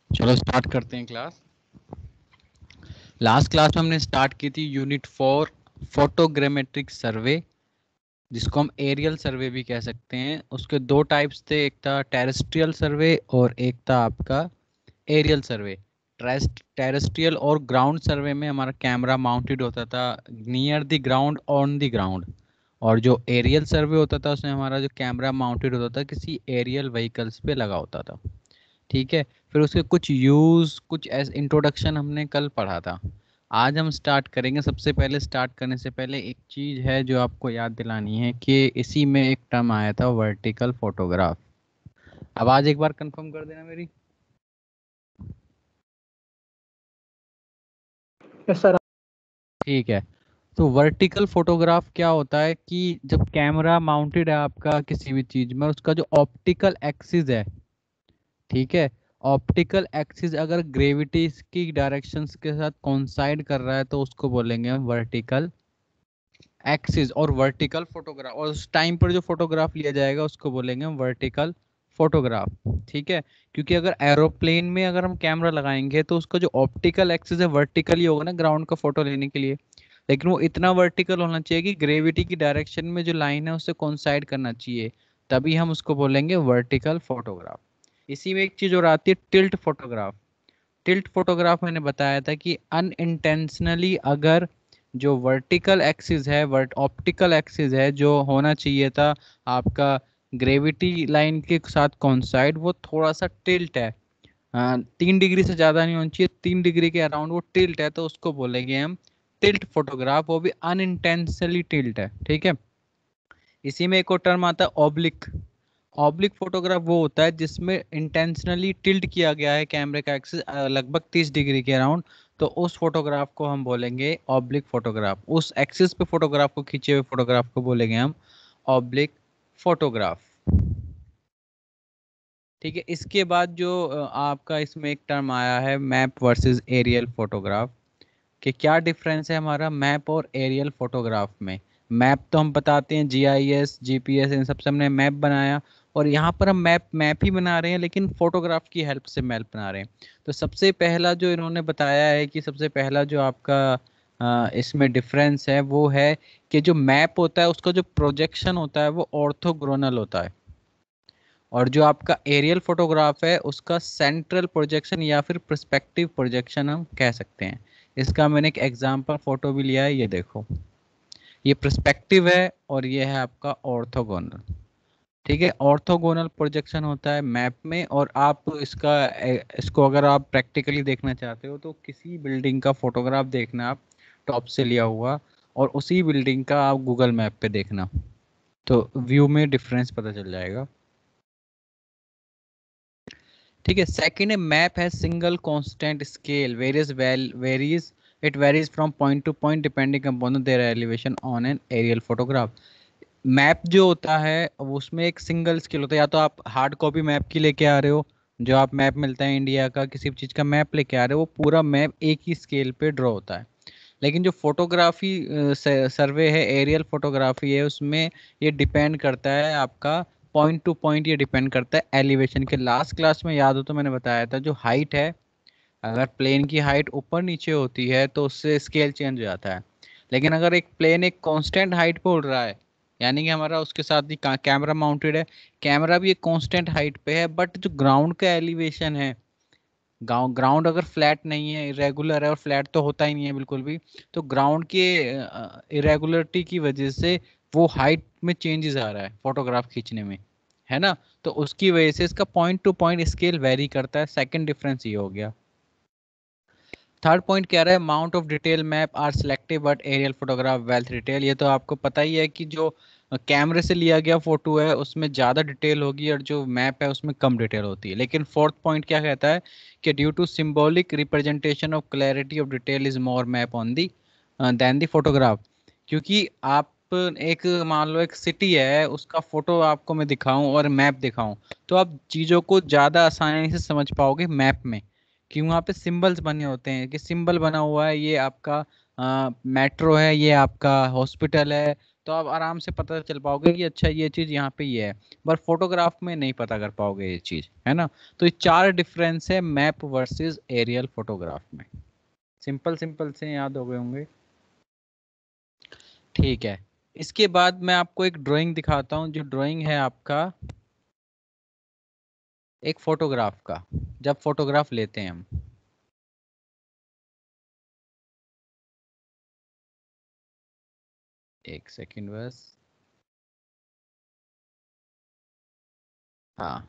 चलो स्टार्ट करते हैं क्लास। लास्ट क्लास में हमने स्टार्ट की थी यूनिट 4 फोटोग्रामेट्रिक सर्वे, जिसको हम एरियल सर्वे भी कह सकते हैं। उसके दो टाइप्स थे, एक था टेरेस्ट्रियल सर्वे और एक था आपका एरियल सर्वे। टेरेस्ट्रियल और ग्राउंड सर्वे में हमारा कैमरा माउंटेड होता था near the ground, on the ground. और जो एरियल सर्वे होता था उसमें हमारा जो कैमरा माउंटेड होता था किसी एरियल व्हीकल्स पे लगा होता था। ठीक है। फिर उसके कुछ यूज, कुछ एस इंट्रोडक्शन हमने कल पढ़ा था। आज हम स्टार्ट करेंगे। सबसे पहले स्टार्ट करने से पहले एक चीज है जो आपको याद दिलानी है कि इसी में एक टर्म आया था वर्टिकल फोटोग्राफ। आवाज एक बार कंफर्म कर देना मेरी। Yes sir. ठीक है। तो वर्टिकल फोटोग्राफ क्या होता है कि जब कैमरा माउंटेड है आपका किसी भी चीज में, उसका जो ऑप्टिकल एक्सिस है, ठीक है, ऑप्टिकल एक्सिस अगर ग्रेविटी की डायरेक्शंस के साथ कोइंसाइड कर रहा है तो उसको बोलेंगे हम वर्टिकल एक्सिस। और वर्टिकल फोटोग्राफ, और उस टाइम पर जो फोटोग्राफ लिया जाएगा उसको बोलेंगे हम वर्टिकल फोटोग्राफ। ठीक है। क्योंकि अगर एरोप्लेन में अगर हम कैमरा लगाएंगे तो उसका जो ऑप्टिकल एक्सिस है वर्टिकल ही होगा ना ग्राउंड का फोटो लेने के लिए। लेकिन वो इतना वर्टिकल होना चाहिए कि ग्रेविटी की डायरेक्शन में जो लाइन है उससे कोइंसाइड करना चाहिए, तभी हम उसको बोलेंगे वर्टिकल फोटोग्राफ। इसी में एक चीज और आती है, टिल्ट फोटोग्राफ। टिल्ट फोटोग्राफ मैंने बताया था कि अनइंटेंशनली अगर जो वर्टिकल एक्सिस है, वर्ट ऑप्टिकल एक्सिस है जो होना चाहिए था आपका ग्रेविटी लाइन के साथ कोइंसाइड, वो थोड़ा सा टिल्ट है। 3 डिग्री से ज़्यादा नहीं होनी चाहिए, 3 डिग्री के अराउंड वो टिल्ट है, तो उसको बोलेंगे हम टिल्ट फोटोग्राफ। वो भी अनइंटेंशनली टिल्ट है। ठीक है। इसी में एक और टर्म आता है ऑब्लिक। ऑब्लिक फोटोग्राफ वो होता है जिसमें इंटेंशनली टिल्ट किया गया है कैमरे का एक्सिस लगभग 30 डिग्री के अराउंड, तो उस फोटोग्राफ को हम बोलेंगे ऑब्लिक फोटोग्राफ। उस एक्सिस पे फोटोग्राफ को खींचे हुए फोटोग्राफ को बोलेंगे हम ऑब्लिक फोटोग्राफ। ठीक है। इसके बाद जो आपका इसमें एक टर्म आया है मैप वर्सेस एरियल फोटोग्राफ, कि क्या डिफरेंस है हमारा मैप और एरियल फोटोग्राफ में। मैप तो हम बताते हैं जीआईएस जीपीएस इन सब से हमने मैप बनाया, और यहाँ पर हम मैप मैप ही बना रहे हैं लेकिन फोटोग्राफ की हेल्प से मैप बना रहे हैं। तो सबसे पहला जो इन्होंने बताया है कि सबसे पहला जो आपका इसमें डिफरेंस है वो है कि जो मैप होता है उसका जो प्रोजेक्शन होता है वो ऑर्थोगोनल होता है, और जो आपका एरियल फोटोग्राफ है उसका सेंट्रल प्रोजेक्शन या फिर पर्सपेक्टिव प्रोजेक्शन हम कह सकते हैं। इसका मैंने एक एग्जांपल फोटो भी लिया है, ये देखो। ये पर्सपेक्टिव है और ये है आपका ऑर्थोगोनल। ठीक है। ऑर्थोगोनल प्रोजेक्शन होता है मैप में। और आप इसको अगर आप प्रैक्टिकली देखना चाहते हो तो किसी बिल्डिंग का फोटोग्राफ देखना आप, टॉप से लिया हुआ, और उसी बिल्डिंग का आप गूगल मैप पे देखना, तो व्यू में डिफरेंस पता चल जाएगा। ठीक है। सेकंड है मैप है single constant scale varies it varies from point to point depending upon their elevation on an aerial photograph. Map जो होता है उसमें एक सिंगल स्केल होता है, या तो आप हार्ड कॉपी मैप की लेके आ रहे हो, जो आप मैप मिलता है इंडिया का किसी भी चीज़ का मैप लेके आ रहे हो, वो पूरा मैप एक ही स्केल पे ड्रॉ होता है। लेकिन जो फोटोग्राफी सर्वे है, एरियल फोटोग्राफी है, उसमें ये डिपेंड करता है आपका पॉइंट टू पॉइंट, ये डिपेंड करता है एलिवेशन के। लास्ट क्लास में याद हो तो मैंने बताया था जो हाइट है, अगर प्लेन की हाइट ऊपर नीचे होती है तो उससे स्केल चेंज हो जाता है। लेकिन अगर एक प्लेन एक कांस्टेंट हाइट पे उड़ रहा है, यानी कि हमारा उसके साथ ही कैमरा माउंटेड है, कैमरा भी एक कांस्टेंट हाइट पे है, बट जो ग्राउंड का एलिवेशन है, ग्राउंड अगर फ्लैट नहीं है, इरेगुलर है, और फ्लैट तो होता ही नहीं है बिल्कुल भी, तो ग्राउंड के इरेगुलरिटी की वजह से वो हाइट में चेंजेस आ रहा है फोटोग्राफ खींचने में, है ना। तो उसकी वजह से इसका point to point scale vary करता है। सेकंड डिफरेंस ये हो गया। थर्ड पॉइंट कह रहा है amount of detail map are selective but aerial photograph wealth detail. ये तो आपको पता ही है कि जो कैमरे से लिया गया फोटो है उसमें ज़्यादा डिटेल होगी और जो मैप है उसमें कम डिटेल होती है। लेकिन फोर्थ पॉइंट क्या कहता है कि due to symbolic representation of clarity of detail is more map on the then the photograph. क्योंकि आप एक मान लो एक सिटी है, उसका फोटो आपको मैं दिखाऊं और मैप दिखाऊं, तो आप चीज़ों को ज़्यादा आसानी से समझ पाओगे मैप में, कि वहाँ पे सिंबल्स बने होते हैं, कि सिंबल बना हुआ है ये आपका मेट्रो है, ये आपका हॉस्पिटल है, तो आप आराम से पता चल पाओगे कि अच्छा ये चीज यहाँ पे ये है, पर फोटोग्राफ में नहीं पता कर पाओगे ये चीज, है ना। तो ये चार डिफरेंस है मैप वर्सेस एरियल फोटोग्राफ में। सिंपल सिंपल से याद हो गए होंगे। ठीक है, इसके बाद मैं आपको एक ड्राइंग दिखाता हूँ, जो ड्राइंग है आपका एक फोटोग्राफ का, जब फोटोग्राफ लेते हैं हम। एक सेकंड बस। हाँ,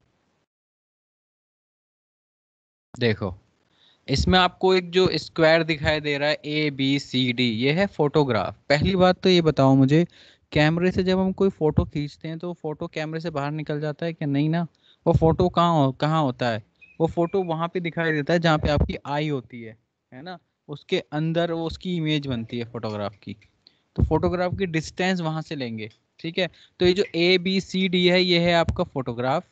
देखो इसमें आपको एक जो स्क्वायर दिखाई दे रहा है ABCD, ये है फोटोग्राफ। पहली बात तो ये बताओ मुझे, कैमरे से जब हम कोई फोटो खींचते हैं तो फोटो कैमरे से बाहर निकल जाता है क्या? नहीं ना। वो फोटो कहाँ होता है? वो फोटो वहां पे दिखाई देता है जहाँ पे आपकी आई होती है ना। उसके अंदर वो उसकी इमेज बनती है फोटोग्राफ की। तो फोटोग्राफ की डिस्टेंस वहां से लेंगे। ठीक है, तो ये जो ABCD है ये है आपका फोटोग्राफ।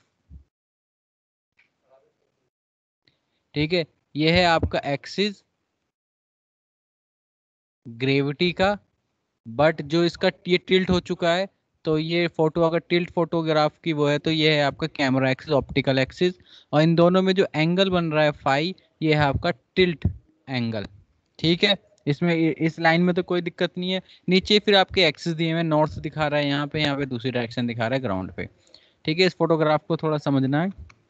ठीक है, ये है आपका एक्सिस ग्रेविटी का। बट जो इसका ये टिल्ट हो चुका है, तो ये फोटो अगर टिल्ट फोटोग्राफ की वो है, तो ये है आपका कैमरा एक्सिस, ऑप्टिकल एक्सिस। और इन दोनों में जो एंगल बन रहा है फाई, ये है आपका टिल्ट एंगल। ठीक है, इसमें इस लाइन में तो कोई दिक्कत नहीं है। नीचे फिर आपके एक्सिस दिए हुए, नॉर्थ दिखा रहा है यहाँ पे दूसरी डायरेक्शन दिखा रहा है ग्राउंड पे। ठीक है, इस फोटोग्राफ को थोड़ा समझना है।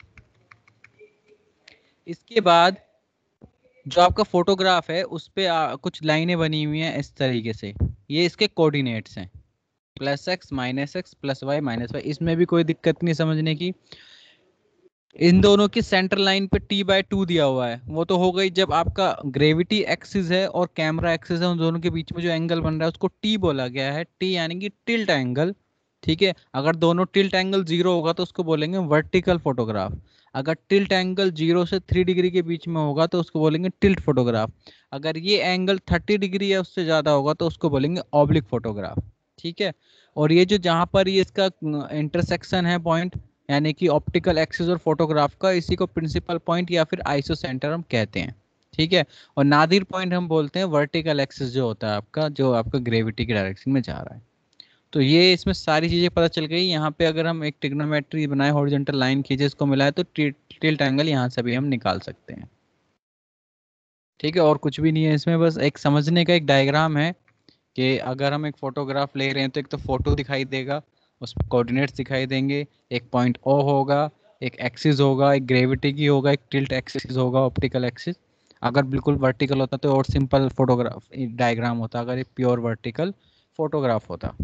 इसके बाद जो आपका फोटोग्राफ है उस पे कुछ लाइनें बनी हुई हैं इस तरीके से, ये इसके कोऑर्डिनेट्स हैं, +x -x +y -y। इसमें भी कोई दिक्कत नहीं समझने की। इन दोनों की सेंटर लाइन पे T/2 दिया हुआ है, वो तो हो गई जब आपका ग्रेविटी एक्सिस है और कैमरा एक्सिस है, उन दोनों के बीच में जो एंगल बन रहा है उसको T बोला गया है। T यानी कि टिल्ट एंगल। ठीक है, अगर दोनों टिल्ट एंगल 0 होगा तो उसको बोलेंगे वर्टिकल फोटोग्राफ। अगर टिल्ट एंगल 0 से 3 डिग्री के बीच में होगा तो उसको बोलेंगे टिल्ट फोटोग्राफ। अगर ये एंगल 30 डिग्री या उससे ज्यादा होगा तो उसको बोलेंगे ऑब्लिक फोटोग्राफ। ठीक है, और ये जो जहां पर ये इसका इंटरसेक्शन है पॉइंट, यानी कि ऑप्टिकल एक्सिस और फोटोग्राफ का, इसी को प्रिंसिपल पॉइंट या फिर आइसोसेंटर हम कहते हैं। ठीक है, और नादिर पॉइंट हम बोलते हैं वर्टिकल एक्सिस जो होता है आपका, जो आपका ग्रेविटी के डायरेक्शन में जा रहा है। तो ये इसमें सारी चीजें पता चल गई। यहाँ पे अगर हम एक ट्रिग्नोमेट्री बनाए, हॉरिजॉन्टल लाइन खींचे, इसको मिलाए, तो टिल्ट एंगल यहाँ से भी हम निकाल सकते हैं। ठीक है, और कुछ भी नहीं है इसमें, बस एक समझने का एक डायग्राम है कि अगर हम एक फोटोग्राफ ले रहे हैं तो एक तो फोटो दिखाई देगा, उसमें कोऑर्डिनेट्स दिखाई देंगे, एक पॉइंट O होगा, एक एक्सिस होगा, एक ग्रेविटी की होगा, एक टिल्ट एक्सिस होगा, ऑप्टिकल एक्सिस। अगर बिल्कुल वर्टिकल होता तो और सिंपल फोटोग्राफ डायग्राम होता, अगर ये प्योर वर्टिकल फोटोग्राफ होता।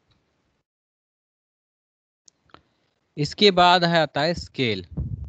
इसके बाद है आता है scale.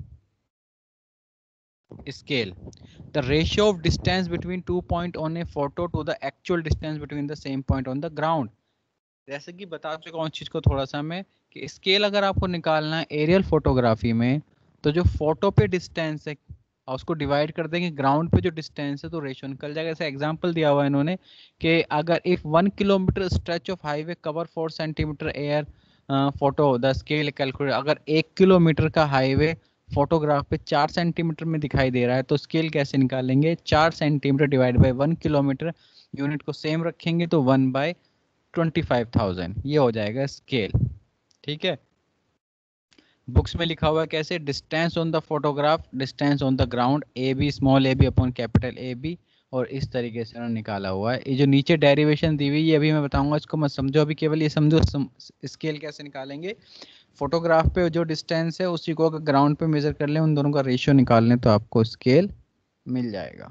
Scale, the ratio of distance between 2 point on a photo to the actual distance between the same point on the ground। जैसे कि बता चुका हूँ चीज को थोड़ा सा मैं, कि स्केल अगर आपको निकालना है एरियल फोटोग्राफी में, तो जो फोटो पे डिस्टेंस है और उसको डिवाइड कर देंगे ग्राउंड पे जो डिस्टेंस है, तो रेशियो निकल जाएगा। ऐसा एग्जांपल दिया हुआ है इन्होंने कि अगर if 1 kilometre stretch of highway cover 4 centimetre air photo the scale calculate. अगर 1 किलोमीटर का हाईवे फोटोग्राफ पे 4 सेंटीमीटर में दिखाई दे रहा है, तो स्केल कैसे निकालेंगे? 4 centimetre divide by 1 kilometre, unit को सेम रखेंगे तो 1/25,000, ये हो जाएगा स्केल। ठीक है, बुक्स में लिखा हुआ है कैसे? Distance on the photograph, distance on the ground, AB small ab upon capital AB। और इस तरीके से उन्होंने निकाला हुआ है। ये जो नीचे डेरिवेशन दी हुई है ये अभी मैं बताऊंगा, इसको मत समझो अभी, केवल ये समझो स्केल कैसे निकालेंगे। फोटोग्राफ पे जो डिस्टेंस है उसी को अगर ग्राउंड पे मेजर कर लें, उन दोनों का रेशियो निकाल लें, तो आपको स्केल मिल जाएगा।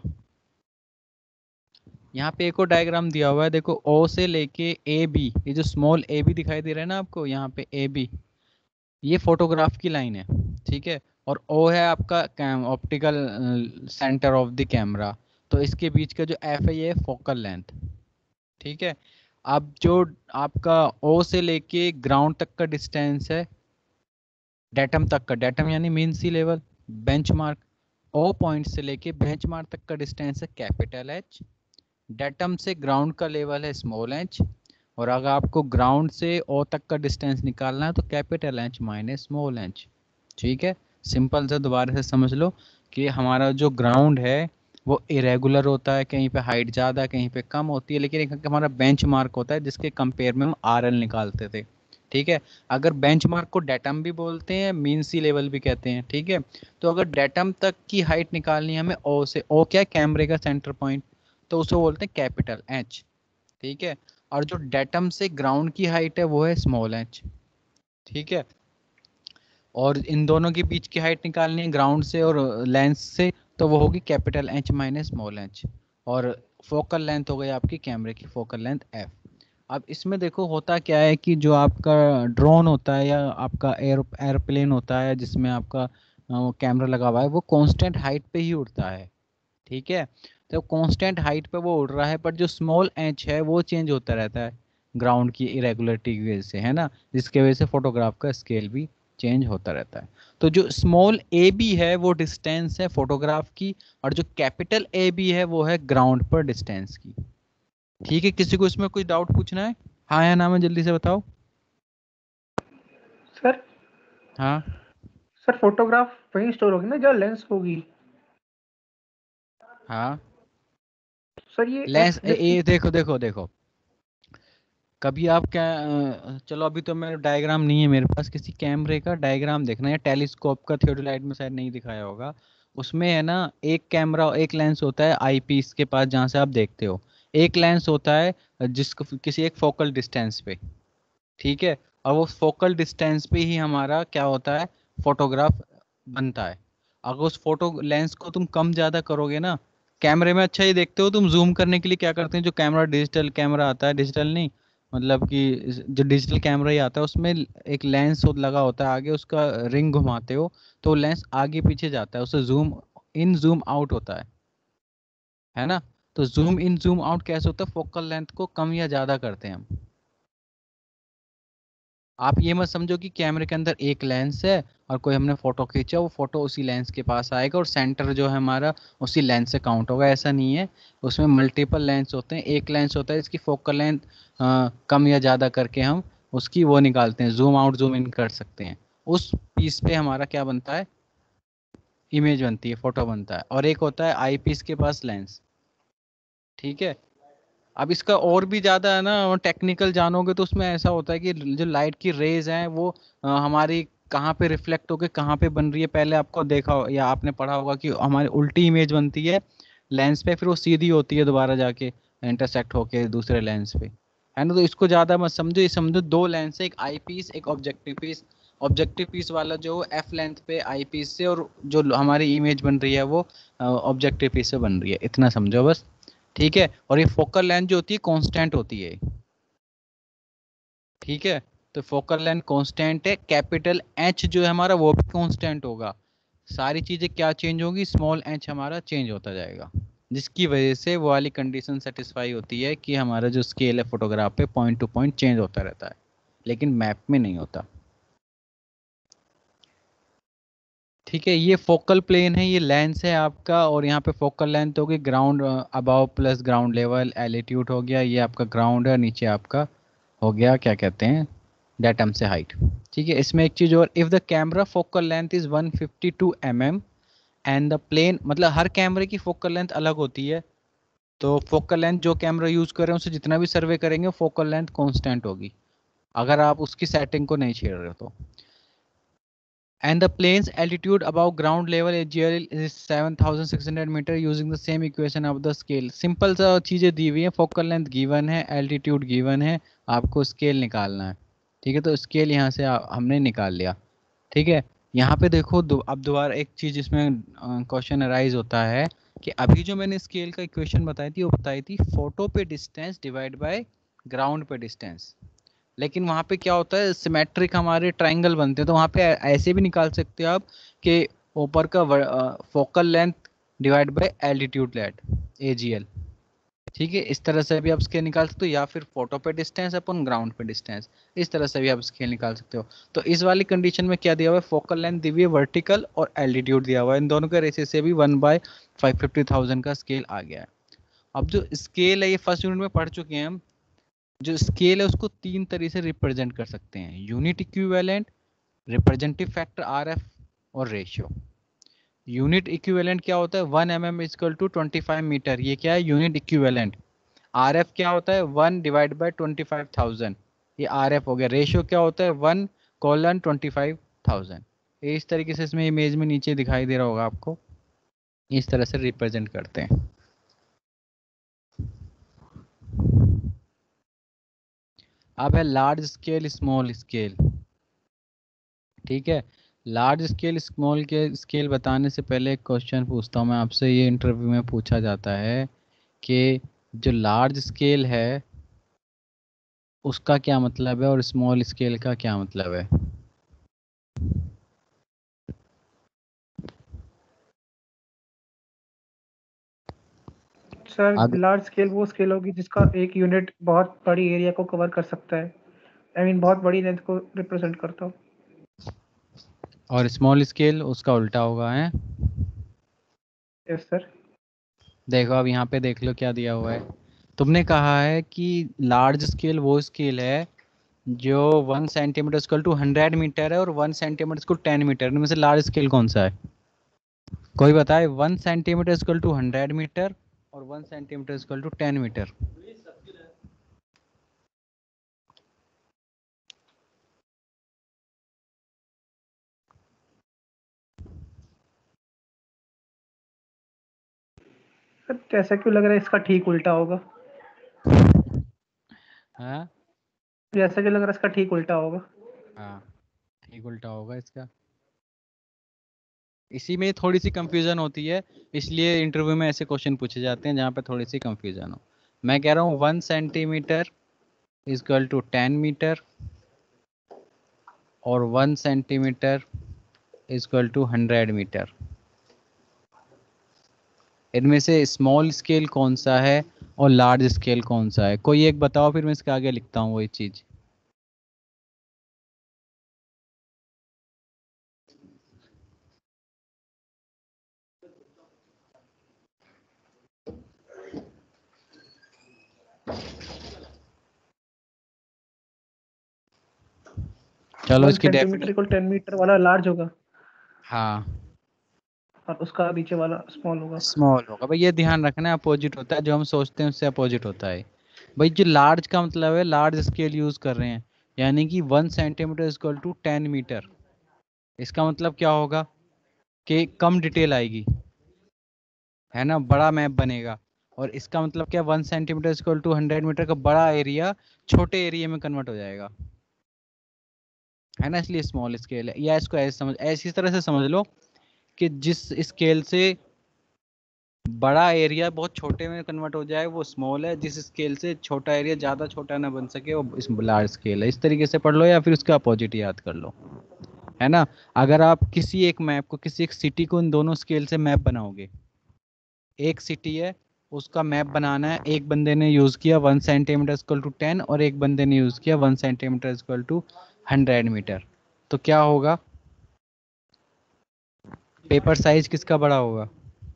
यहाँ पे एक और डायग्राम दिया हुआ है, देखो O से लेके AB, ये जो स्मॉल AB दिखाई दे रहा है ना आपको यहाँ पे AB, ये फोटोग्राफ की लाइन है। ठीक है, और O है आपका optical centre of the camera. तो इसके बीच का जो F है ये फोकल लेंथ। ठीक है, अब जो आपका O से लेके ग्राउंड तक का डिस्टेंस है, डेटम तक का, डेटम यानी mean sea level, benchmark. O point से लेके बेंचमार्क तक का डिस्टेंस है कैपिटल H। डेटम से ग्राउंड का लेवल है स्मॉल h। और अगर आपको ग्राउंड से O तक का डिस्टेंस निकालना है तो capital H minus small h। ठीक है, सिंपल से दोबारा से समझ लो कि हमारा जो ग्राउंड है वो इरेगुलर होता है, कहीं पे हाइट ज़्यादा कहीं पे कम होती है, लेकिन एक हमारा बेंचमार्क होता है जिसके कंपेयर में हम आरएल निकालते थे। ठीक है, अगर बेंचमार्क को डेटम भी बोलते हैं, मीन सी लेवल भी कहते हैं। ठीक है, तो अगर डेटम तक की हाइट निकालनी है हमें ओ से, ओ क्या है, कैमरे का सेंटर पॉइंट, तो उसे बोलते हैं कैपिटल एच। ठीक है, और जो डेटम से ग्राउंड की हाइट है वो है स्मॉल एच। ठीक है, और इन दोनों के बीच की हाइट निकालनी है ग्राउंड से और लेंस से, तो वो होगी capital H minus small H. और फोकल लेंथ हो गई आपकी कैमरे की फोकल लेंथ एफ। अब इसमें देखो होता क्या है कि जो आपका ड्रोन होता है या आपका एयरप्लेन होता है जिसमें आपका कैमरा लगा हुआ है, वो कांस्टेंट हाइट पे ही उड़ता है। ठीक है, तो कांस्टेंट हाइट पे वो उड़ रहा है, पर जो स्मॉल एच है वो चेंज होता रहता है ग्राउंड की इरेगुलरिटी की वजह से, है ना, जिसके वजह से फोटोग्राफ का स्केल भी चेंज होता रहता है। तो जो स्मॉल ए बी है वो डिस्टेंस है फोटोग्राफ की, और जो कैपिटल ए बी है वो है ग्राउंड पर डिस्टेंस की। ठीक है, किसी को इसमें कोई डाउट पूछना है? हाँ या ना में जल्दी से बताओ। सर हाँ सर फोटोग्राफ वहीं स्टोर होगी ना जहाँ लेंस होगी। हाँ, सर ये लेंस एक्स जैसे। देखो देखो देखो, कभी आप क्या चलो अभी तो मेरा डायग्राम नहीं है मेरे पास, किसी कैमरे का डायग्राम देखना, या टेलीस्कोप का थियोडोलाइट में शायद नहीं दिखाया होगा। उसमें है ना, एक कैमरा एक लेंस होता है आई पीस के पास जहाँ से आप देखते हो, एक लेंस होता है जिसको किसी एक फोकल डिस्टेंस पे। ठीक है, और वो फोकल डिस्टेंस पे ही हमारा क्या होता है, फोटोग्राफ बनता है। अगर उस फोटो लेंस को तुम कम ज़्यादा करोगे ना, कैमरे में अच्छा ही देखते हो तुम, जूम करने के लिए क्या करते हैं, जो कैमरा डिजिटल कैमरा आता है, डिजिटल नहीं मतलब कि जो डिजिटल कैमरा ही आता है उसमें एक लेंस लगा होता है आगे, उसका रिंग घुमाते हो तो लेंस आगे पीछे जाता है, उससे जूम इन जूम आउट होता है ना। तो जूम इन जूम आउट कैसे होता है, फोकल लेंथ को कम या ज़्यादा करते हैं हम। आप ये मत समझो कि कैमरे के अंदर एक लेंस है और कोई हमने फोटो खींचा, वो फोटो उसी लेंस के पास आएगा और सेंटर जो है हमारा उसी लेंस से काउंट होगा, ऐसा नहीं है। उसमें मल्टीपल लेंस होते हैं, एक लेंस होता है इसकी फोकल लेंथ कम या ज़्यादा करके हम उसकी वो निकालते हैं, जूम आउट जूम इन कर सकते हैं। उस पीस पे हमारा क्या बनता है, इमेज बनती है, फोटो बनता है। और एक होता है आई पीस के पास लेंस। ठीक है, अब इसका और भी ज़्यादा है ना टेक्निकल जानोगे तो उसमें ऐसा होता है कि जो लाइट की रेज हैं वो हमारी कहाँ पे रिफ्लेक्ट होके कहाँ पे बन रही है, पहले आपको देखा या आपने पढ़ा होगा कि हमारी उल्टी इमेज बनती है लेंस पे, फिर वो सीधी होती है दोबारा जाके इंटरसेक्ट होके दूसरे लेंस पे, है ना। तो इसको ज़्यादा मत समझो, ये समझो दो लेंस है, एक आई पीस एक ऑब्जेक्टिव पीस। ऑब्जेक्टिव पीस वाला जो एफ लेंथ पे आई पीस से, और जो हमारी इमेज बन रही है वो ऑब्जेक्टिव पीस से बन रही है, इतना समझो बस। ठीक है, और ये फोकल लेंथ जो होती है कांस्टेंट होती है। ठीक है, तो फोकल लेंथ कांस्टेंट है, कैपिटल एच जो है हमारा वो भी कांस्टेंट होगा। सारी चीजें क्या चेंज होगी, स्मॉल एच हमारा चेंज होता जाएगा, जिसकी वजह से वो वाली कंडीशन सेटिस्फाई होती है कि हमारा जो स्केल है फोटोग्राफ पे पॉइंट टू पॉइंट चेंज होता रहता है, लेकिन मैप में नहीं होता। ठीक है, ये फोकल प्लेन है, ये लेंस है आपका, और यहाँ पे फोकल लेंथ होगी ground above plus ground level, altitude हो गया, ये आपका ग्राउंड है, नीचे आपका हो गया क्या कहते हैं डेटम से हाइट। ठीक है, इसमें एक चीज़ और, if the camera focal length is 152 mm and the plane, मतलब हर कैमरे की फोकल लेंथ अलग होती है, तो फोकल लेंथ जो कैमरा यूज़ कर रहे हैं उसे जितना भी सर्वे करेंगे फोकल लेंथ कॉन्स्टेंट होगी, अगर आप उसकी सेटिंग को नहीं छेड़ रहे हो तो। And the plane's altitude above ground level AGL is 7600 metre using the same equation of the scale। Simple सा चीज़ें दी हुई है, फोकल लेंथ गिवन है, एल्टीट्यूड गिवन है, आपको स्केल निकालना है। ठीक है, तो स्केल यहाँ से हमने निकाल लिया। ठीक है, यहाँ पे देखो अब दोबारा एक चीज़ इसमें क्वेश्चन अराइज होता है कि अभी जो मैंने स्केल का इक्वेशन बताई थी वो बताई थी फोटो पे डिस्टेंस डिवाइड बाय ग्राउंड पे डिस्टेंस, लेकिन वहाँ पे क्या होता है सिमेट्रिक हमारे ट्रायंगल बनते हैं, तो वहाँ पे ऐसे भी निकाल सकते हो आप कि ऊपर का focal length divide by altitude let AGL. ठीक है, इस तरह से भी आप स्केल निकाल सकते हो, या फिर फोटो पे डिस्टेंस अपन ग्राउंड पे डिस्टेंस, इस तरह से भी आप स्केल निकाल सकते हो। तो इस वाली कंडीशन में क्या दिया हुआ है, फोकल लेंथ दी हुई है वर्टिकल और एल्टीट्यूड दिया हुआ है, इन दोनों के रेशियो से भी 1/550,000 का स्केल आ गया है। अब जो स्केल है ये फर्स्ट यूनिट में पढ़ चुके हैं हम। जो स्केल है उसको तीन तरीके से रिप्रेजेंट कर सकते हैं, unit equivalent, representative factor RF और रेशियो। यूनिट इक्विवेलेंट क्या होता है, 1 mm इक्वल टू 25 मीटर, ये क्या है यूनिट इक्विवेलेंट। RF क्या होता है 1 डिवाइड बाय 25,000, ये RF हो गया। रेशियो क्या होता है 1:25,000। इस तरीके से इसमें इमेज में नीचे दिखाई दे रहा होगा आपको, इस तरह से रिप्रेजेंट करते हैं। अब है लार्ज स्केल स्मॉल स्केल। ठीक है, लार्ज स्केल स्मॉल के स्केल बताने से पहले एक क्वेश्चन पूछता हूँ मैं आपसे, ये इंटरव्यू में पूछा जाता है कि जो लार्ज स्केल है उसका क्या मतलब है और स्मॉल स्केल का क्या मतलब है। सर अग लार्ज स्केल वो स्केल होगी जिसका एक यूनिट बहुत बड़ी एरिया को कवर कर सकता है, आई मीन बहुत बड़ी लेंथ को रिप्रेजेंट करता हो। और स्मॉल स्केल उसका उल्टा होगा है। Yes sir. देखो अब यहाँ पे देख लो क्या दिया हुआ है। तुमने कहा है कि लार्ज स्केल वो स्केल है जो 1 सेंटीमीटर इक्वल टू 100 मीटर है और 1 सेंटीमीटर इक्वल 10 मीटर, इनमें से लार्ज स्केल कौन सा है, कोई बताए। 1 सेंटीमीटर इक्वल टू 100 मीटर और 1 centimetre equal to 10 metre. Sir ऐसा क्यों लग रहा है इसका ठीक उल्टा होगा? हाँ जैसा क्यों लग रहा है इसका ठीक उल्टा होगा? हाँ, ठीक उल्टा होगा इसका। इसी में थोड़ी सी कंफ्यूजन होती है, इसलिए इंटरव्यू में ऐसे क्वेश्चन पूछे जाते हैं जहाँ पे थोड़ी सी कंफ्यूजन हो। मैं कह रहा हूँ 1 सेंटीमीटर इक्वल टू 10 मीटर और 1 सेंटीमीटर इक्वल टू 100 मीटर। इनमें से स्मॉल स्केल कौन सा है और लार्ज स्केल कौन सा है, कोई एक बताओ, फिर मैं इसके आगे लिखता हूँ वही चीज़। चलो वन इसकी सेंटीमीटर डेफिनेशन। इक्वल 10 मीटर वाला लार्ज होगा हाँ और उसका नीचे वाला स्मॉल होगा। स्मॉल होगा भाई, ये ध्यान रखना है, अपोजिट होता है, जो हम सोचते हैं उससे अपोजिट होता है। भाई जो लार्ज का मतलब है लार्ज स्केल यूज कर रहे हैं, यानी कि 1 सेंटीमीटर इक्वल टू 10 मीटर। इसका मतलब क्या होगा कि कम डिटेल आएगी, है ना, बड़ा मैप बनेगा। और इसका मतलब क्या, 1 सेंटीमीटर इक्वल टू 100 मीटर का बड़ा एरिया छोटे एरिया में कन्वर्ट हो जाएगा, है ना, इसलिए स्मॉल स्केल है। या इसको ऐसे समझ, ऐसी तरह से समझ लो कि जिस स्केल से बड़ा एरिया बहुत छोटे में कन्वर्ट हो जाए वो स्मॉल है, जिस स्केल से छोटा एरिया ज़्यादा छोटा ना बन सके वो इस लार्ज स्केल है। इस तरीके से पढ़ लो या फिर उसका अपोजिट याद कर लो, है ना। अगर आप किसी एक मैप को, किसी एक सिटी को इन दोनों स्केल से मैप बनाओगे, एक सिटी है उसका मैप बनाना है, एक बंदे ने यूज़ किया 1 सेंटीमीटर इक्वल टू 10 और एक बंदे ने यूज़ किया 1 सेंटीमीटर इक्वल टू 100 मीटर, तो क्या होगा, पेपर साइज किसका बड़ा होगा,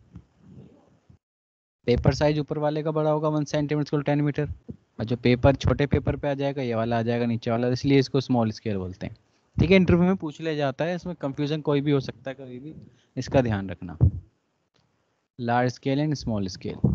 पेपर साइज ऊपर वाले का बड़ा होगा 1 सेंटीमीटर 10 मीटर, और जो पेपर छोटे पेपर पे आ जाएगा ये वाला आ जाएगा नीचे वाला, इसलिए इसको स्मॉल स्केल बोलते हैं। ठीक है, इंटरव्यू में पूछ लिया जाता है, इसमें कंफ्यूजन कोई भी हो सकता है कभी भी, इसका ध्यान रखना। Large scale and small scale.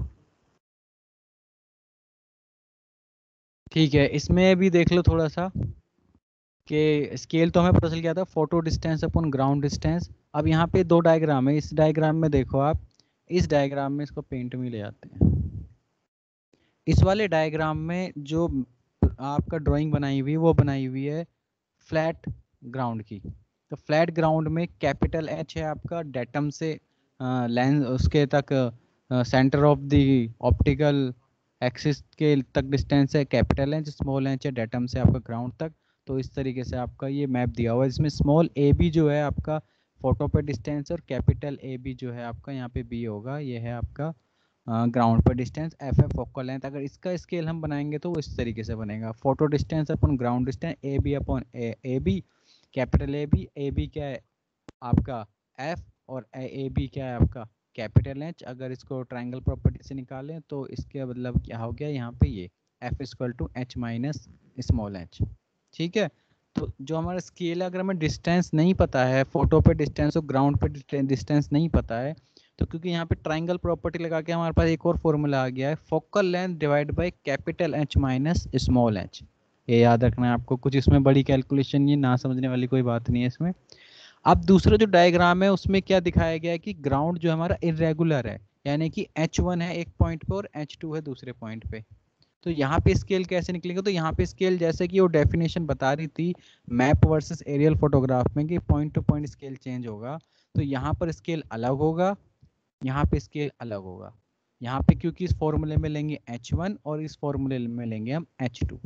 ठीक है, इसमें भी देख लो थोड़ा सा कि स्केल तो हमें पता चल गया था, photo distance upon ground distance. अब यहाँ पे दो डायग्राम है, इस डायग्राम में देखो आप, इस डायग्राम में इसको पेंट में ले आते हैं। इस वाले डायग्राम में जो आपका ड्राइंग बनाई हुई है वो बनाई हुई है फ्लैट ग्राउंड की। तो फ्लैट ग्राउंड में कैपिटल एच है आपका डेटम से लेंस उसके तक, centre of the optical axis के तक डिस्टेंस है कैपिटल एच, स्मॉल एच है डेटम से आपका ग्राउंड तक। तो इस तरीके से आपका ये मैप दिया हुआ है, इसमें स्मॉल ए बी जो है आपका फोटो पे डिस्टेंस और कैपिटल ए बी जो है आपका यहाँ पे बी होगा, ये है आपका ग्राउंड पर डिस्टेंस। एफ है फोकल लेंथ। अगर इसका स्केल हम बनाएंगे तो वो इस तरीके से बनेगा, photo distance upon ground distance, A B upon A B, capital A B क्या है आपका एफ, और ए बी क्या है आपका कैपिटल एच। अगर इसको ट्राइंगल प्रॉपर्टी से निकालें तो इसके मतलब क्या हो गया यहाँ पे, ये F equal to H minus small H. ठीक है, तो जो हमारा स्केल है, अगर हमें डिस्टेंस नहीं पता है, फोटो पे डिस्टेंस और ग्राउंड पे डिस्टेंस नहीं पता है, तो क्योंकि यहाँ पे ट्राइंगल प्रॉपर्टी लगा के हमारे पास एक और फॉर्मूला आ गया है, focal length divide by capital H minus small H. ये याद रखना है आपको, कुछ इसमें बड़ी कैलकुलेशन, ये ना समझने वाली कोई बात नहीं है इसमें। अब दूसरा जो डायग्राम है उसमें क्या दिखाया गया है कि ग्राउंड जो हमारा इरेगुलर है, यानी कि H1 है एक पॉइंट पे और H2 है दूसरे पॉइंट पे। तो यहाँ पे स्केल कैसे निकलेगा, तो यहाँ पे स्केल जैसे कि वो डेफिनेशन बता रही थी मैप वर्सेस एरियल फोटोग्राफ में कि point to point scale change होगा, तो यहाँ पर स्केल अलग होगा, यहाँ पे स्केल अलग होगा। यहाँ पे क्योंकि इस फॉर्मूले में लेंगे H1 और इस फॉर्मूले में लेंगे हम H2।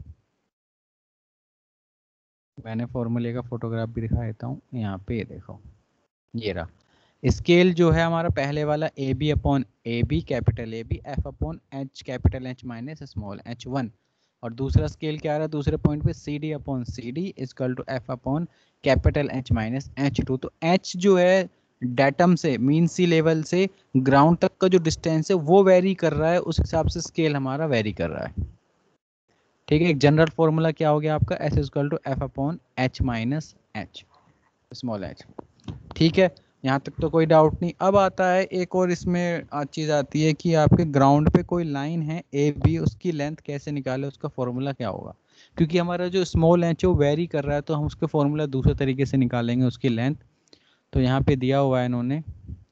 मैंने फॉर्मूले का फोटोग्राफ भी दिखा देता हूँ, यहाँ पे ये देखो, ये रहा स्केल जो है हमारा पहले वाला A B upon A B capital A B F upon H capital H minus small H one, और दूसरा स्केल क्या आ रहा है दूसरे पॉइंट पे C D upon C D equal to F upon capital H minus H two. तो H जो है डेटम से मीन सी लेवल से ग्राउंड तक का जो डिस्टेंस है वो वेरी कर रहा है, उस हिसाब से स्केल हमारा वेरी कर रहा है। ठीक है, एक जनरल फॉर्मूला क्या हो गया आपका, S equal to F upon H minus H small H. ठीक है, यहाँ तक तो कोई डाउट नहीं। अब आता है एक और इसमें चीज़ आती है कि आपके ग्राउंड पे कोई लाइन है ए बी, उसकी लेंथ कैसे निकाले, उसका फॉर्मूला क्या होगा। क्योंकि हमारा जो स्मॉल एच है वो वेरी कर रहा है, तो हम उसके फॉर्मूला दूसरे तरीके से निकालेंगे उसकी लेंथ। तो यहाँ पे दिया हुआ है इन्होंने,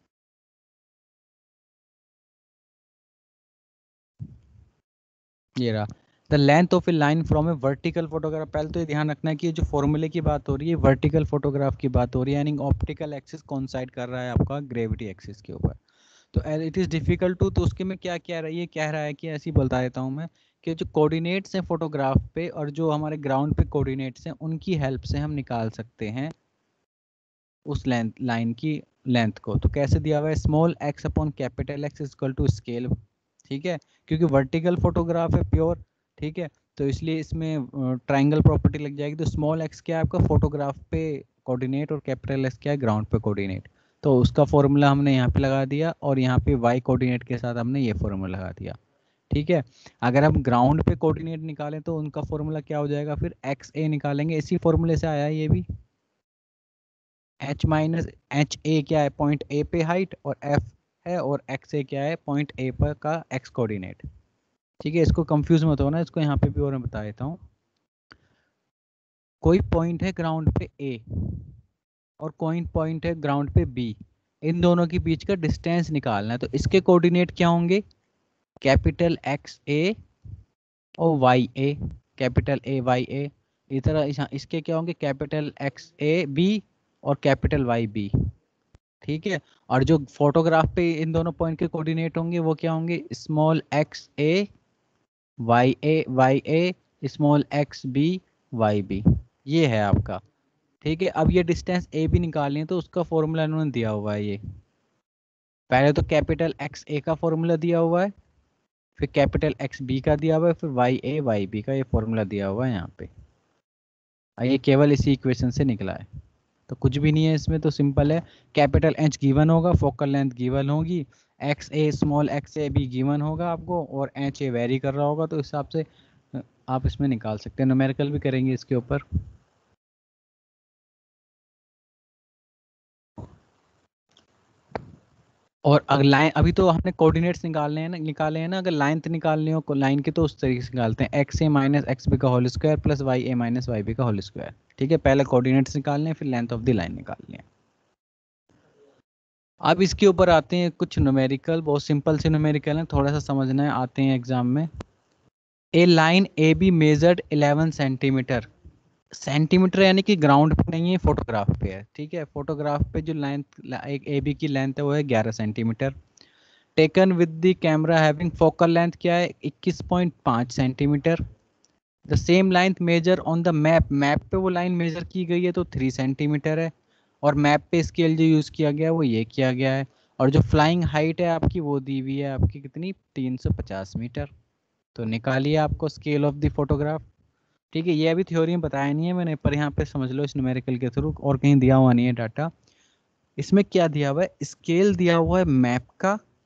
ये रहा the length of a line from a vertical photograph. पहले तो ये ध्यान रखना है कि ये जो फॉर्मूले की बात हो रही है वर्टिकल फोटोग्राफ की बात हो रही है, यानी ऑप्टिकल एक्सिस कॉन्साइड कर रहा है आपका ग्रेविटी एक्सिस के ऊपर। तो इट इज़ डिफिकल्ट टू, तो उसके में क्या क्या रही है, कह रहा है कि ऐसी बता देता हूँ मैं कि जो कोऑर्डिनेट्स हैं फोटोग्राफ पे और जो हमारे ग्राउंड पे कोऑर्डिनेट्स हैं उनकी हेल्प से हम निकाल सकते हैं उस लेंथ लाइन की लेंथ को। तो कैसे दिया हुआ है, small X upon capital X equal to scale. ठीक है, क्योंकि वर्टिकल फोटोग्राफ है प्योर, ठीक है, तो इसलिए इसमें ट्राइंगल प्रॉपर्टी लग जाएगी। तो स्मॉल एक्स क्या है आपका फोटोग्राफ पे कोऑर्डिनेट और कैपिटल एक्स क्या है ग्राउंड पे कोऑर्डिनेट। तो उसका फॉर्मूला हमने यहाँ पे लगा दिया और यहाँ पे वाई कोऑर्डिनेट के साथ हमने ये फॉर्मूला लगा दिया। ठीक है, अगर हम ग्राउंड पे कोऑर्डिनेट निकालें तो उनका फॉर्मूला क्या हो जाएगा, फिर एक्स ए निकालेंगे, इसी फॉर्मूले से आया है ये भी। एच माइनस एच ए क्या है पॉइंट ए पे हाइट और एफ है, और एक्स ए क्या है पॉइंट ए पर का एक्स कोऑर्डिनेट। ठीक है, इसको कंफ्यूज मत होना, इसको यहाँ पे भी और मैं बता देता हूँ। कोई पॉइंट है ग्राउंड पे ए और कोई पॉइंट है ग्राउंड पे बी, इन दोनों के बीच का डिस्टेंस निकालना है। तो इसके कोऑर्डिनेट क्या होंगे, कैपिटल एक्स ए और Y A, capital A Y A. इस तरह इसके क्या होंगे, कैपिटल एक्स ए बी और कैपिटल वाई बी। ठीक है, और जो फोटोग्राफ पे इन दोनों पॉइंट के कोऑर्डिनेट होंगे वो क्या होंगे, small X A Y A small X B Y B, ये है आपका। ठीक है, अब ये डिस्टेंस ए भी निकालनी है तो उसका फॉर्मूला इन्होंने दिया हुआ है। ये पहले तो कैपिटल एक्स ए का फॉर्मूला दिया हुआ है, फिर कैपिटल एक्स बी का दिया हुआ है, फिर वाई ए वाई बी का ये फॉर्मूला दिया हुआ है यहाँ पे। ये केवल इसी इक्वेशन से निकला है, तो कुछ भी नहीं है इसमें, तो सिंपल है। कैपिटल एच गिवन होगा, फोकल लेंथ गिवन होगी, X A small X A भी गिवन होगा आपको, और एच ए वेरी कर रहा होगा, तो इस हिसाब से आप इसमें निकाल सकते हैं। न्यूमेरिकल भी करेंगे इसके ऊपर। और अगर लाइन, अभी तो हमने कोऑर्डिनेट्स निकाले हैं ना, अगर लाइन निकालनी हो लाइन की तो उस तरीके से निकालते हैं, X A minus X B का whole square plus Y A minus Y B का होल स्क्वायर। ठीक है, पहले कोऑर्डिनेट्स निकालने हैं फिर लेंथ ऑफ द लाइन निकालनी है। अब इसके ऊपर आते हैं कुछ न्यूमेरिकल, बहुत सिंपल से न्यूमेरिकल है, थोड़ा सा समझना है, आते हैं एग्जाम में। A line A B measured 11 centimetre, centimetre यानी कि ग्राउंड पे नहीं है, फोटोग्राफ पे है। ठीक है, फोटोग्राफ पे जो लेंथ एक ए बी की लेंथ है वो है 11 centimetre. Taken with the camera having focal length क्या है 21.5 centimetre. The same length measure on the map, map पे वो लाइन मेजर की गई है तो 3 सेंटीमीटर है, और मैप पे स्केल जो यूज़ किया गया है वो ये किया गया है, और जो फ्लाइंग हाइट है आपकी वो दी हुई है आपकी कितनी 350 मीटर। तो निकालिए आपको स्केल ऑफ द फोटोग्राफ। ठीक है, ये अभी थ्योरी में बताया नहीं है मैंने, पर यहाँ पे समझ लो इस न्यूमेरिकल के थ्रू, और कहीं दिया हुआ नहीं है डाटा। इसमें क्या दिया हुआ है, स्केल दिया हुआ है मैप का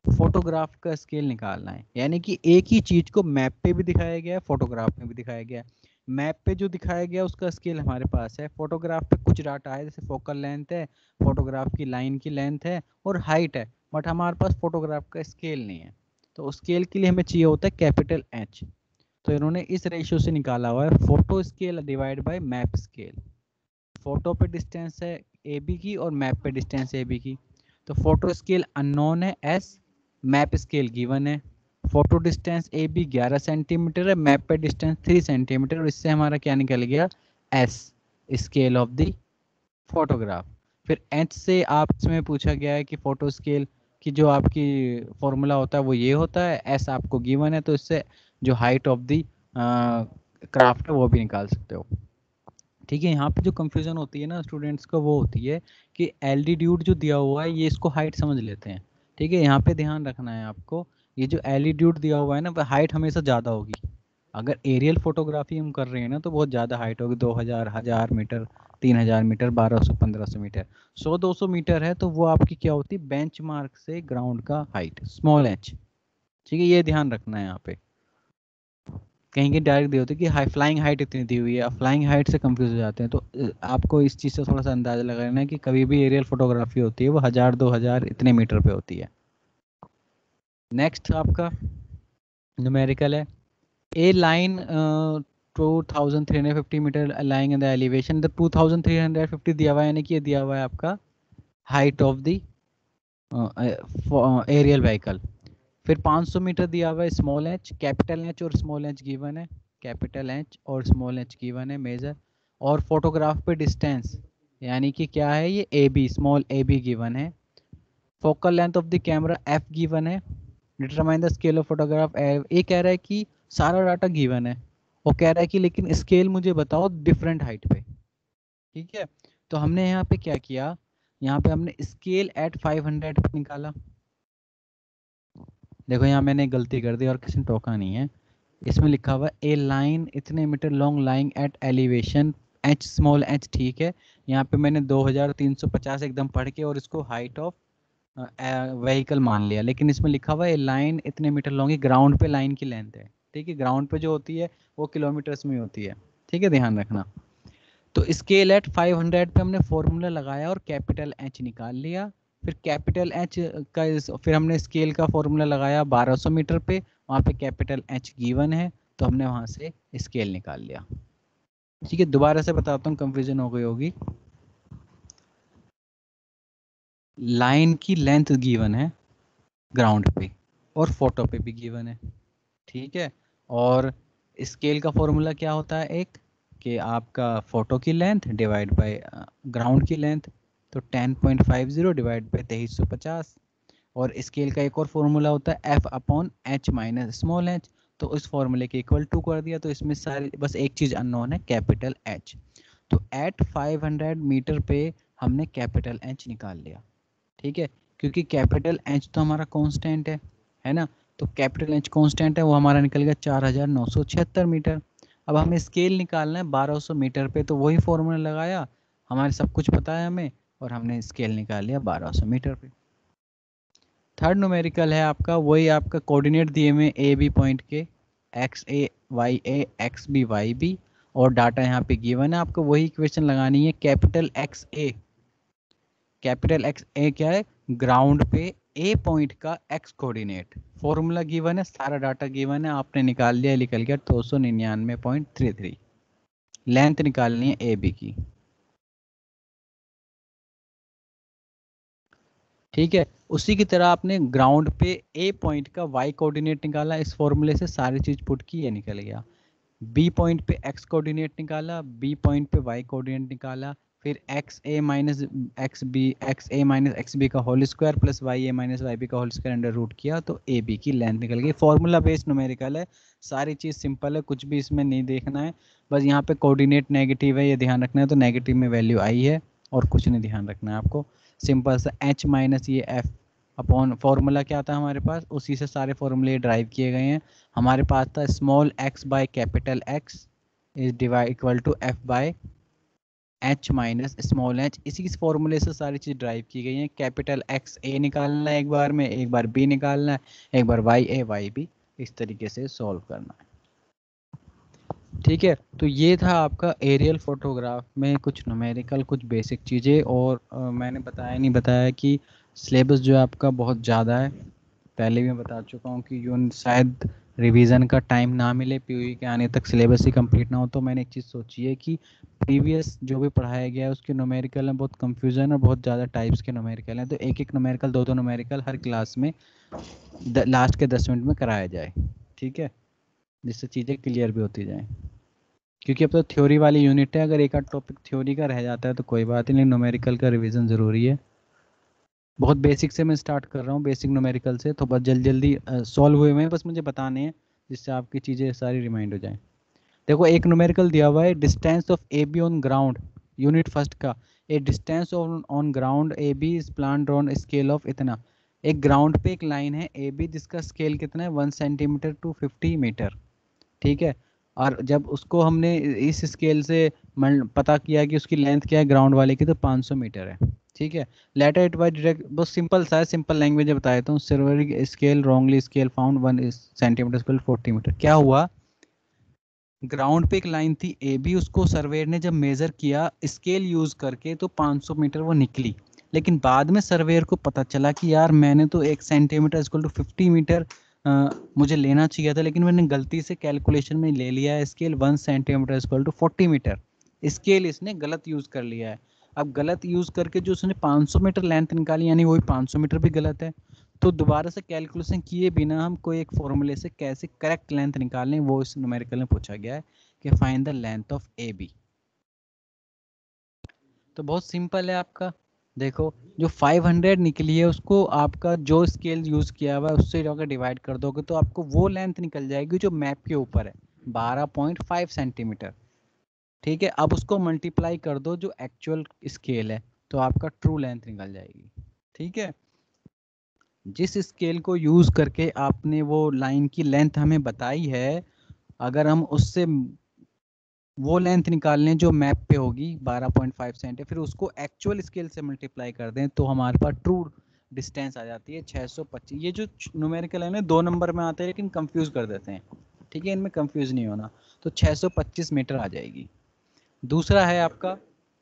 फोटोग्राफ का स्केल निकालना है, यानी कि एक ही चीज को मैप पे भी दिखाया गया है, फोटोग्राफ में भी दिखाया गया है। मैप पे जो दिखाया गया उसका स्केल हमारे पास है, फोटोग्राफ पे कुछ डाटा है, जैसे फोकल लेंथ है, फोटोग्राफ की लाइन की लेंथ है और हाइट है, बट हमारे पास फोटोग्राफ का स्केल नहीं है। तो स्केल के लिए हमें चाहिए होता है कैपिटल एच। तो इन्होंने इस रेशियो से निकाला हुआ है, photo scale divide by map scale. Photo पे डिस्टेंस है ए बी की और मैप पे डिस्टेंस ए बी की। तो फोटो स्केल अननोन है एस, मैप स्केल गिवन है। Photo distance A B 11 centimetre है, मैप पे डिस्टेंस 3 सेंटीमीटर, और इससे हमारा क्या निकल गया, S scale of the photograph. फिर एच से आप इसमें पूछा गया है कि फोटो स्केल की जो आपकी फॉर्मूला होता है वो ये होता है, एस आपको गिवन है, तो इससे जो हाइट ऑफ द क्राफ्ट है वो भी निकाल सकते हो। ठीक है, यहाँ पे जो कंफ्यूजन होती है ना स्टूडेंट्स को, वो होती है कि एल्टीट्यूड जो दिया हुआ है ये इसको हाइट समझ लेते हैं। ठीक है, यहाँ पे ध्यान रखना है आपको, ये जो एल्टीट्यूड दिया हुआ है ना, वह हाइट हमेशा ज़्यादा होगी। अगर एरियल फोटोग्राफी हम कर रहे हैं ना तो बहुत ज़्यादा हाइट होगी, 2000, 1000 मीटर, 3000 मीटर, 1200, 1500 मीटर। 100-200 मीटर है तो वो आपकी क्या होती है, बेंच मार्क से ग्राउंड का हाइट, स्मॉल एच। ठीक है, ये ध्यान रखना है यहाँ पे। कहीं कहीं डायरेक्ट दी होती है कि हाई फ्लाइंग हाइट इतनी दी हुई है, फ्लाइंग हाइट से कंफ्यूज हो जाते हैं। तो आपको इस चीज़ से थोड़ा सा अंदाजा लगाना है कि कभी भी एरियल फोटोग्राफी होती है वो 1000-2000 इतने मीटर पे होती है। नेक्स्ट आपका न्यूमेरिकल है, A line 2350 metre lying in the elevation, the 2350 दिया हुआ है, यानी कि ये दिया हुआ है आपका height of the aerial vehicle. फिर 500 मीटर दिया हुआ है स्मॉल एच, कैपिटल एच और स्मॉल एच गिवन है, कैपिटल एच और स्मॉल एच गिवन है मेजर। और फोटोग्राफ पे डिस्टेंस यानी कि क्या है, ये A B, small A B given है। Focal length of the camera F given है। Determine the scale of photograph, ये कह रहा है कि सारा डाटा गिवन है, वो कह रहा है कि लेकिन स्केल मुझे बताओ डिफरेंट हाइट पे। ठीक है, तो हमने यहाँ पे क्या किया, यहाँ पे हमने स्केल एट 500 पे निकाला। देखो यहाँ मैंने गलती कर दी और किसी ने टोका नहीं है, इसमें लिखा हुआ ए लाइन इतने metre long lying at elevation H, small H. ठीक है, यहाँ पे मैंने 2350 एकदम पढ़ के और इसको हाइट ऑफ व्हीकल मान लिया, लेकिन इसमें लिखा हुआ है लाइन इतने मीटर लॉन्ग है, ग्राउंड पे लाइन की लेंथ है। ठीक है, ग्राउंड पे जो होती है वो किलोमीटर्स में होती है। ठीक है, ध्यान रखना। तो स्केल एट 500 पे हमने फॉर्मूला लगाया और कैपिटल एच निकाल लिया। फिर कैपिटल एच का फिर हमने स्केल का फॉर्मूला लगाया 1200 मीटर पे, वहाँ पे कैपिटल एच गिवन है, तो हमने वहाँ से स्केल निकाल लिया। ठीक है, दोबारा से बताता हूँ, कंफ्यूजन हो गई होगी। लाइन की लेंथ गिवन है ग्राउंड पे और फोटो पे भी गिवन है। ठीक है, और स्केल का फॉर्मूला क्या होता है, एक कि आपका फोटो की लेंथ डिवाइड बाय ग्राउंड की लेंथ, तो 10.50 डिवाइड बाय 2350। और स्केल का एक और फॉर्मूला होता है F upon H minus small H, तो इस फॉर्मूले के इक्वल टू कर दिया। तो इसमें सारी बस एक चीज़ अननोन है, कैपिटल एच। तो एट 500 मीटर पे हमने कैपिटल एच निकाल लिया। ठीक है, क्योंकि कैपिटल एच तो हमारा कांस्टेंट है ना, तो कैपिटल एच कांस्टेंट है, वो हमारा निकल गया 4976 मीटर। अब हमें स्केल निकालना है 1200 मीटर पे, तो वही फॉर्मूला लगाया, हमारे सब कुछ पता है हमें, और हमने स्केल निकाल लिया 1200 मीटर पे। थर्ड न्यूमेरिकल है आपका, वही आपका कोऑर्डिनेट दिए हुए ए बी पॉइंट के, X A X B Y B, और डाटा यहाँ पे गिवन है, आपको वही इक्वेशन लगानी है। Capital X A, capital X A क्या है, ग्राउंड पे ए पॉइंट का एक्स कोऑर्डिनेट, फॉर्मूला गिवन है, सारा डाटा गिवन है, आपने निकाल लिया, निकल गया 299.33। लेंथ निकालनी है ए बी की। ठीक है, उसी की तरह आपने ग्राउंड पे ए पॉइंट का वाई कोऑर्डिनेट निकाला, इस फॉर्मूले से सारी चीज पुट की, ये निकल गया। बी पॉइंट पे एक्स कोऑर्डिनेट निकाला, बी पॉइंट पे वाई कोऑर्डिनेट निकाला, फिर X A minus X B का whole square plus Y A minus Y B का होल स्क्वायर अंडर रूट किया, तो ए बी की लेंथ निकल गई। फॉर्मूला बेस्ड न्यूमेरिकल है, सारी चीज़ सिंपल है, कुछ भी इसमें नहीं देखना है, बस यहाँ पे कोऑर्डिनेट नेगेटिव है ये ध्यान रखना है, तो नेगेटिव में वैल्यू आई है, और कुछ नहीं ध्यान रखना है आपको। सिंपल सा एच माइनस ये एफ अपॉन फॉर्मूला क्या था हमारे पास, उसी से सारे फॉर्मूले ड्राइव किए गए हैं। हमारे पास था small X by capital X is divide equal to F by h minus small h, इसी फॉर्मूले से सारी चीज़ ड्राइव की गई है। कैपिटल एक्स ए निकालना है एक बार में, एक बार बी निकालना है, एक बार वाई ए वाई बी, इस तरीके से सॉल्व करना है। ठीक है, तो ये था आपका एरियल फोटोग्राफ में कुछ न्यूमेरिकल, कुछ बेसिक चीज़ें। और मैंने नहीं बताया कि सिलेबस जो है आपका बहुत ज़्यादा है। पहले भी मैं बता चुका हूँ कि यून शायद रिवीजन का टाइम ना मिले, पीयूई के आने तक सिलेबस ही कंप्लीट ना हो। तो मैंने एक चीज़ सोची है कि प्रीवियस जो भी पढ़ाया गया है उसके न्यूमेरिकल में बहुत कंफ्यूजन और बहुत ज़्यादा टाइप्स के न्यूमेरिकल हैं, तो एक एक न्यूमेरिकल, दो दो न्यूमेरिकल हर क्लास में लास्ट के 10 मिनट में कराया जाए। ठीक है, जिससे चीज़ें क्लियर भी होती जाएँ, क्योंकि अब तो थ्योरी वाली यूनिट है। अगर एक आध टॉपिक थ्योरी का रह जाता है तो कोई बात ही नहीं, न्यूमेरिकल का रिवीजन ज़रूरी है। बहुत बेसिक से मैं स्टार्ट कर रहा हूँ, बेसिक न्यूमेरिकल से, तो बस जल्दी जल्दी सॉल्व हुए हुए हैं, बस मुझे बताने हैं जिससे आपकी चीज़ें सारी रिमाइंड हो जाएं। देखो एक न्यूमेरिकल दिया हुआ है, distance of A B on ground, unit first का। A distance on ground A B is plan on scale of इतना। एक ग्राउंड पे एक लाइन है ए बी जिसका स्केल कितना है 1 सेंटीमीटर टू 50 मीटर। ठीक है, और जब उसको हमने इस स्केल से पता किया कि उसकी लेंथ क्या है ग्राउंड वाले की, तो 500 मीटर है। ठीक है, लेटर इट बाय डायरेक्ट, बहुत सिंपल सा है, सिंपल लैंग्वेज में बता देता हूँ। सिल्वरिक scale wrongly scale found 1 centimetre square 40 metre. क्या हुआ, ग्राउंड पे एक लाइन थी ए बी, उसको सर्वेयर ने जब मेजर किया स्केल यूज करके तो 500 मीटर वो निकली। लेकिन बाद में सर्वेयर को पता चला कि यार मैंने तो 1 सेंटीमीटर इक्वल टू 50 मीटर मुझे लेना चाहिए था, लेकिन मैंने गलती से कैलकुलेशन में ले लिया है scale 1 centimetre equal to 40 metre. Scale इसने गलत यूज कर लिया है। अब गलत यूज करके जो उसने 500 मीटर लेंथ निकाली, यानी वही 500 मीटर भी गलत है। तो दोबारा से कैलकुलेशन किए बिना हम कोई एक फॉर्मूले से कैसे करेक्ट लेंथ निकालें, वो इस न्यूमेरिकल में पूछा गया है कि find the length of A B. तो बहुत सिंपल है आपका। देखो जो 500 निकली है उसको आपका जो स्केल यूज किया हुआ है उससे अगर डिवाइड कर दोगे तो आपको वो लेंथ निकल जाएगी जो मैप के ऊपर है, 12.5 सेंटीमीटर। ठीक है, अब उसको मल्टीप्लाई कर दो जो एक्चुअल स्केल है, तो आपका ट्रू लेंथ निकल जाएगी। ठीक है, जिस स्केल को यूज करके आपने वो लाइन की लेंथ हमें बताई है, अगर हम उससे वो लेंथ निकाल लें जो मैप पे होगी 12.5 सेंट, फिर उसको एक्चुअल स्केल से मल्टीप्लाई कर दें तो हमारे पास ट्रू डिस्टेंस आ जाती है 625। ये जो न्यूमेरिकल है ना 2 नंबर में आते हैं लेकिन कंफ्यूज कर देते हैं। ठीक है, इनमें कंफ्यूज नहीं होना, तो 625 मीटर आ जाएगी। दूसरा है आपका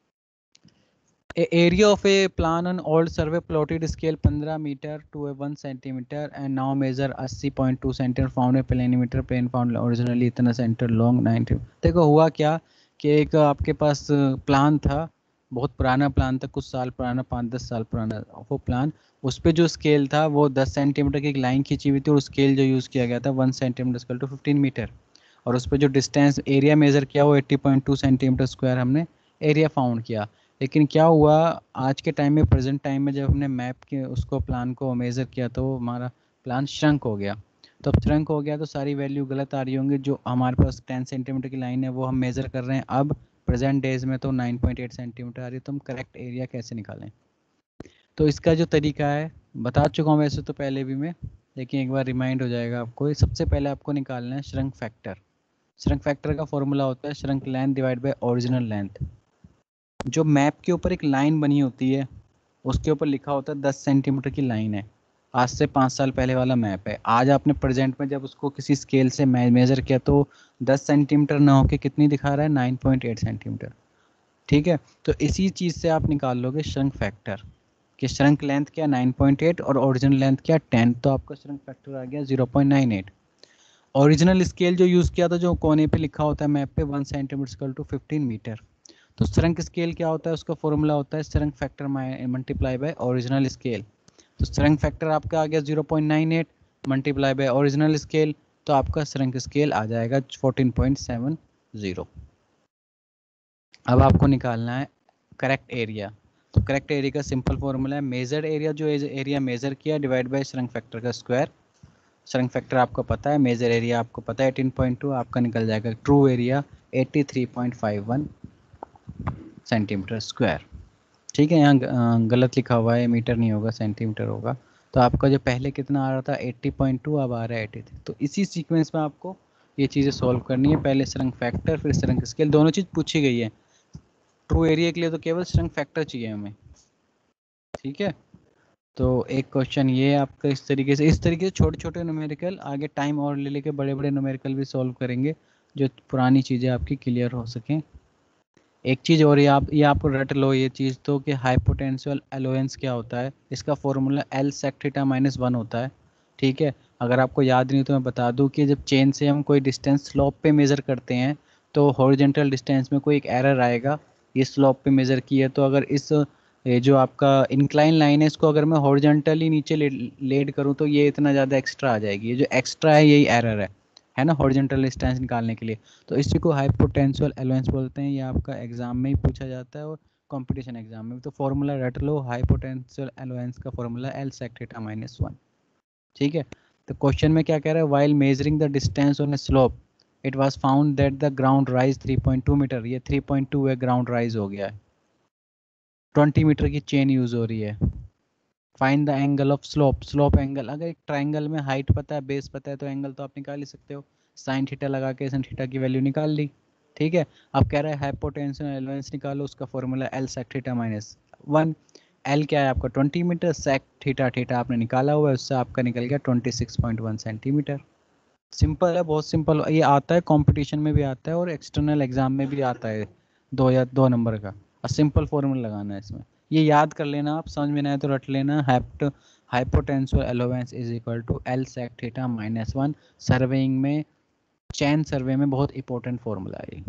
area of a plan on old survey plotted scale 15 meter to a 1 centimeter and now measure 80.2 centimeter found a planimeter plane found originally इतना centimeter long 90। देखो हुआ क्या कि एक आपके पास प्लान था, बहुत पुराना प्लान था, कुछ साल पुराना, 5-10 साल पुराना वो प्लान। उस पर जो स्केल था वो 10 सेंटीमीटर की एक लाइन खींची हुई थी, और स्केल जो यूज़ किया गया था 1 सेंटीमीटर स्केल टू 15 मीटर। और उस पर जो डिस्टेंस एरिया मेज़र किया वो 80.2 सेंटीमीटर स्क्वायर हमने एरिया फाउंड किया। लेकिन क्या हुआ आज के टाइम में, प्रेजेंट टाइम में, जब हमने मैप के उसको प्लान को मेज़र किया तो हमारा प्लान श्रंक हो गया। तो अब श्रंक हो गया तो सारी वैल्यू गलत आ रही होंगी। जो हमारे पास 10 सेंटीमीटर की लाइन है वो हम मेज़र कर रहे हैं अब प्रेजेंट डेज में तो 9.8 सेंटीमीटर आ रही है। तो हम करेक्ट एरिया कैसे निकालें? तो इसका जो तरीका है बता चुका हूँ वैसे तो पहले भी मैं, लेकिन एक बार रिमाइंड हो जाएगा आपको। सबसे पहले आपको निकालना है श्रंक फैक्टर। श्रंक फैक्टर का फॉर्मूला होता है shrunk length divide by original length. जो मैप के ऊपर एक लाइन बनी होती है उसके ऊपर लिखा होता है 10 सेंटीमीटर की लाइन है, आज से 5 साल पहले वाला मैप है। आज आपने प्रेजेंट में जब उसको किसी स्केल से मेजर किया तो 10 सेंटीमीटर ना होके कितनी दिखा रहा है, 9.8 सेंटीमीटर। ठीक है, तो इसी चीज़ से आप निकाल लोगे श्रंक फैक्टर कि श्रंक लेंथ क्या 9.8 और ओरिजिनल लेंथ क्या 10, तो आपका श्रंक फैक्टर आ गया 0.98। ओरिजिनल स्केल जो यूज़ किया था जो कोने पे लिखा होता है मैप पे 1 सेंटीमीटर इक्वल टू 15 मीटर। तो श्रंक स्केल क्या होता है, उसका फॉर्मूला होता है shrunk factor multiply by original scale. तो श्रंक फैक्टर आपका आ गया 0.98 मल्टीप्लाई बाय ओरिजिनल स्केल, तो आपका श्रंक स्केल आ जाएगा 14.70। अब आपको निकालना है करेक्ट एरिया। तो करेक्ट एरिया का सिंपल फॉर्मूला है मेजर्ड एरिया, जो एरिया मेजर किया डिवाइड बाय श्रंक फैक्टर का स्क्वायर। श्रंक फैक्टर आपको पता है, मेजर एरिया आपको पता है 18.2, आपका निकल जाएगा ट्रू एरिया 83.51 सेंटीमीटर स्क्वायर। ठीक है, यहाँ गलत लिखा हुआ है, मीटर नहीं होगा सेंटीमीटर होगा। तो आपका जो पहले कितना आ रहा था 80.2, अब आ रहा है 83। तो इसी सीक्वेंस में आपको ये चीज़ें सॉल्व करनी है, पहले श्रंक फैक्टर फिर श्रंक स्केल, दोनों चीज़ पूछी गई है। ट्रू एरिया के लिए तो केवल स्ट्रेंथ फैक्टर चाहिए हमें, ठीक है। तो एक क्वेश्चन ये आपका इस तरीके से छोटे छोटे न्यूमेरिकल आगे टाइम और ले लेके बड़े बड़े न्यूमेरिकल भी सॉल्व करेंगे, जो पुरानी चीज़ें आपकी क्लियर हो सकें। एक चीज़ और ये आपको रट लो ये चीज़ तो, कि हाइपोटेंशियल एलोवेंस क्या होता है, इसका फॉर्मूला L sec थीटा -1 होता है, ठीक है। अगर आपको याद नहीं तो मैं बता दूं कि जब चेन से हम कोई डिस्टेंस स्लोप पे मेज़र करते हैं तो हॉरिजॉन्टल डिस्टेंस में कोई एक एरर आएगा, ये स्लोप पे मेज़र की है, तो अगर इस ये जो आपका इंक्लाइन लाइन है इसको अगर मैं हॉरिजॉन्टली नीचे लेड करूँ तो ये इतना ज़्यादा एक्स्ट्रा आ जाएगी, ये जो एक्स्ट्रा है यही एरर है ना, हॉरिजॉन्टल डिस्टेंस निकालने के लिए। तो इसी को हाइपोटेंशियल एलोवेंस बोलते हैं, ये आपका एग्जाम में ही पूछा जाता है और कंपटीशन एग्जाम में भी। तो फॉर्मूला रट लो, हाइपोटेंशियल एलोवेंस का फॉर्मूला L sec थीटा -1, ठीक है। तो क्वेश्चन में क्या कह रहा है, while measuring the distance on a slope it was found that the ground rise 3.2 metre, ये 3.2 है, ग्राउंड राइज हो गया है, 20 मीटर की चेन यूज हो रही है। Find the angle of slope, slope angle, अगर एक ट्राइंगल में हाइट पता है बेस पता है तो एंगल तो आप निकाल ही सकते हो, साइन थीटा लगा के sin थीटा की वैल्यू निकाल ली, ठीक है। अब कह रहा है हाइपोटेंशियल एलोवेंस निकालो, उसका formula L sec theta -1, L क्या है आपका 20 मीटर, sec थीटा थीटा आपने निकाला हुआ है, उससे आपका निकल गया 26.1 सेंटीमीटर। सिंपल है, बहुत सिंपल, ये आता है कंपटीशन में भी आता है और एक्सटर्नल एग्जाम में भी आता है, 2 नंबर का, और सिंपल फॉर्मूला लगाना है इसमें, ये याद कर लेना, आप समझ में ना आए तो रट लेना, hypotenusal allowance is equal to L sec theta -1, surveying में, चैन सर्वे में बहुत इंपॉर्टेंट फॉर्मूला है,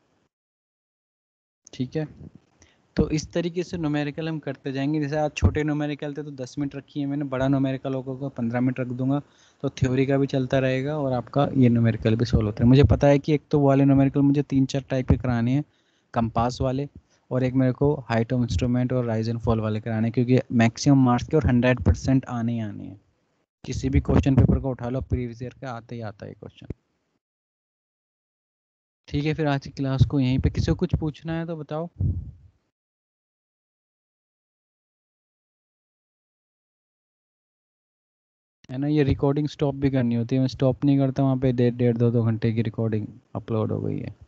ठीक है। तो इस तरीके से न्यूमेरिकल हम करते जाएंगे, जैसे आज छोटे न्यूमेरिकल थे तो 10 मिनट रखी है मैंने, बड़ा न्यूमेरिकल होगा 15 मिनट रख दूंगा, तो थ्योरी का भी चलता रहेगा और आपका ये न्यूमेरिकल भी सोल्व होता है। मुझे पता है कि एक तो वो वाले न्यूमेरिकल मुझे 3-4 टाइप के कराने हैं, कंपास वाले, और एक मेरे को हाइट ऑफ इंस्ट्रूमेंट और राइज एंड फॉल वाले कराने हैं, क्योंकि मैक्सिमम मार्क्स के और 100% आने ही आने हैं, किसी भी क्वेश्चन पेपर को उठा लो प्रीवियस ईयर का आते ही आता है क्वेश्चन, ठीक है। फिर आज की क्लास को यहीं पे, किसी को कुछ पूछना है तो बताओ, है ना। ये रिकॉर्डिंग स्टॉप भी करनी होती है, मैं स्टॉप नहीं करता, वहाँ पे 1.5-2 घंटे की रिकॉर्डिंग अपलोड हो गई है।